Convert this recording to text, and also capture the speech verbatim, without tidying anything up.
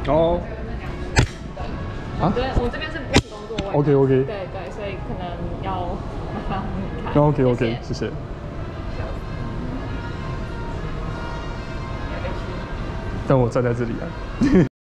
哦。 啊？对，我这边是不工作位。 OK OK。 对对，所以可能要麻烦你看。 OK OK， 谢谢。但我站在这里啊。